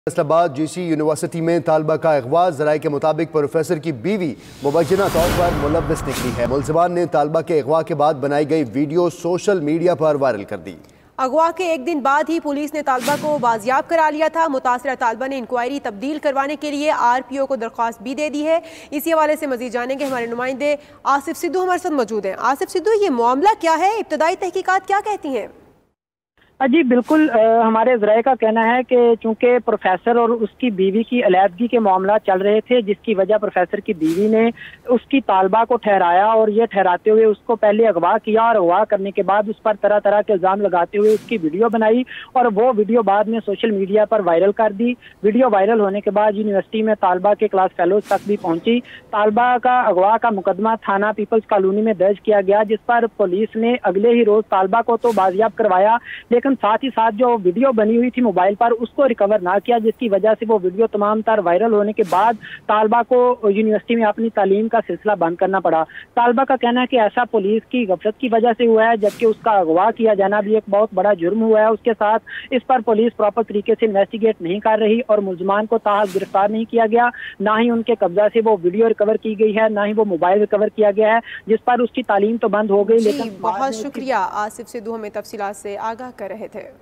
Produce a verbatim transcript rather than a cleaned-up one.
Faisalabad GC university में तालबा का अगवा। ज़राए के मुताबिक प्रोफेसर की बीवी मुबैना तौर पर मुलव्विस निकली है। मुलज़िमान ने तालबा के अगवा के बाद बनाई गई वीडियो सोशल मीडिया पर वायरल कर दी। अगवा के एक दिन बाद ही पुलिस ने तालबा को बाजियाब करा लिया था। मुतासरा तालबा ने इंक्वायरी तब्दील करवाने के लिए आर पी ओ को दरख्वास्त भी दे दी है। इसी हवाले से मजीद जानेंगे, हमारे नुमाइंदे आसिफ सिद्धू हमारे साथ मौजूद हैं। आसिफ सिद्धू, ये मामला क्या है, इब्तदाई तहकीकात क्या कहती हैं? जी बिल्कुल, आ, हमारे ज़राए का कहना है कि चूंकि प्रोफेसर और उसकी बीवी की अलहदगी के मामला चल रहे थे, जिसकी वजह प्रोफेसर की बीवी ने उसकी तालबा को ठहराया और ये ठहराते हुए उसको पहले अगवा किया और अगवा करने के बाद उस पर तरह तरह के इल्ज़ाम लगाते हुए उसकी वीडियो बनाई और वो वीडियो बाद में सोशल मीडिया पर वायरल कर दी। वीडियो वायरल होने के बाद यूनिवर्सिटी में तालबा के क्लास फेलोज तक भी पहुंची। तालबा का अगवा का मुकदमा थाना पीपल्स कॉलोनी में दर्ज किया गया, जिस पर पुलिस ने अगले ही रोज तालबा को तो बाजियाब करवाया, लेकिन साथ ही साथ जो वीडियो बनी हुई थी मोबाइल पर उसको रिकवर ना किया, जिसकी वजह से वो वीडियो तमाम तर वायरल होने के बाद तालबा को यूनिवर्सिटी में अपनी तालीम का सिलसिला बंद करना पड़ा। तालबा का कहना है कि ऐसा पुलिस की गफलत की वजह से हुआ है, जबकि उसका अगवा किया जाना भी एक बहुत बड़ा जुर्म हुआ है। उसके साथ इस पर पुलिस प्रॉपर तरीके से इन्वेस्टिगेट नहीं कर रही और मुलजमान को ताहाल गिरफ्तार नहीं किया गया, ना ही उनके कब्जा से वो वीडियो रिकवर की गई है, ना ही वो मोबाइल रिकवर किया गया है, जिस पर उसकी तालीम तो बंद हो गई। लेकिन बहुत शुक्रिया आसिफ सिद्धू, हमें तफसीलात से आगाह कर रहे थे।